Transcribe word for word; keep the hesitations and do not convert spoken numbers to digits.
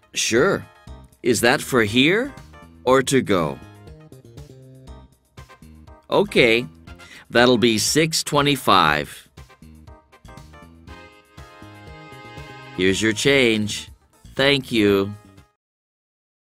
Sure. Is that for here or to go? Okay, that'll be six twenty-five. Here's your change. Thank you.